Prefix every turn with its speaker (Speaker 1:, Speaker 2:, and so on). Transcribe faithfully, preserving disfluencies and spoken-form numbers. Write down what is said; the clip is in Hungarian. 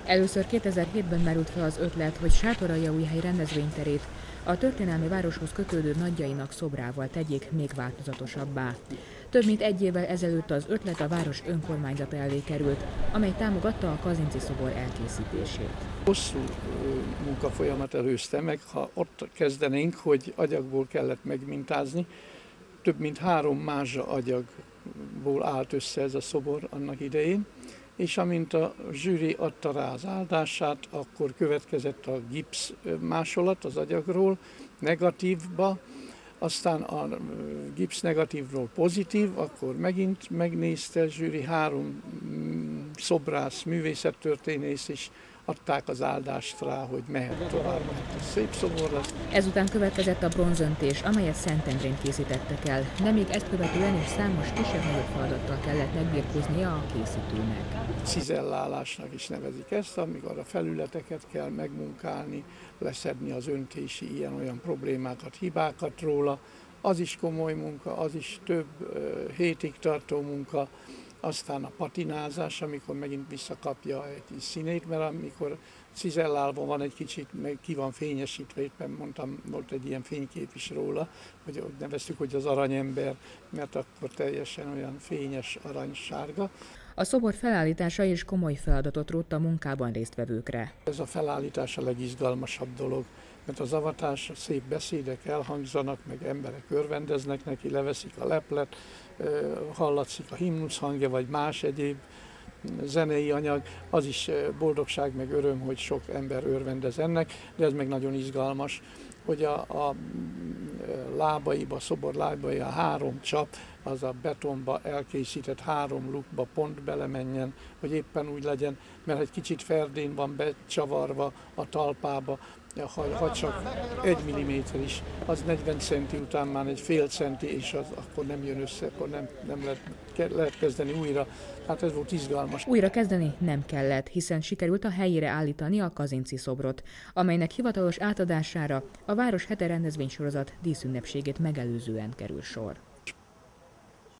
Speaker 1: Először kétezer-hétben merült fel az ötlet, hogy Sátoraljaújhely rendezvényterét a történelmi városhoz kötődő nagyjainak szobrával tegyék még változatosabbá. Több mint egy évvel ezelőtt az ötlet a város önkormányzata elé került, amely támogatta a Kazinczy szobor elkészítését.
Speaker 2: Hosszú munkafolyamat előzte meg, ha ott kezdenénk, hogy agyagból kellett megmintázni. Több mint három mázsa agyagból állt össze ez a szobor annak idején, és amint a zsűri adta rá az áldását, akkor következett a gipsz másolat az agyagról negatívba, aztán a gipsz negatívról pozitív, akkor megint megnézte a zsűri, három szobrász, művészettörténész is adták az áldást rá, hogy mehet tovább, mert ez szép szobor lesz.
Speaker 1: Ezután következett a bronzöntés, amelyet Szentendrén készítettek el, de még ezt követően is számos kisebb-nagyobb feladattal kellett megbirkóznia a készítőnek.
Speaker 2: Cizellálásnak is nevezik ezt, amikor a felületeket kell megmunkálni, leszedni az öntési ilyen-olyan problémákat, hibákat róla. Az is komoly munka, az is több hétig tartó munka. Aztán a patinázás, amikor megint visszakapja egy színét, mert amikor cizellálva van egy kicsit, meg ki van fényesítve, éppen mondtam, volt egy ilyen fénykép is róla, hogy neveztük, hogy az aranyember, mert akkor teljesen olyan fényes aranysárga.
Speaker 1: A szobor felállítása is komoly feladatot rótt a munkában résztvevőkre.
Speaker 2: Ez a felállítás a legizgalmasabb dolog, mert az avatás, szép beszédek elhangzanak, meg emberek örvendeznek neki, leveszik a leplet, hallatszik a himnusz hangja, vagy más egyéb zenei anyag, az is boldogság, meg öröm, hogy sok ember örvendez ennek, de ez meg nagyon izgalmas, hogy a, a lábaiba, a szobor lábai, a három csap, az a betonba elkészített három lukba pont belemenjen, hogy éppen úgy legyen, mert egy kicsit ferdén van becsavarva a talpába, ha, ha csak egy milliméter is, az negyven centi után már egy fél centi, és az akkor nem jön össze, akkor nem, nem lehet, lehet kezdeni újra. Hát ez volt izgalmas.
Speaker 1: Újra kezdeni nem kellett, hiszen sikerült a helyére állítani a Kazinczy szobrot, amelynek hivatalos átadására a Város Hete rendezvénysorozat díszünnepségét megelőzően kerül sor.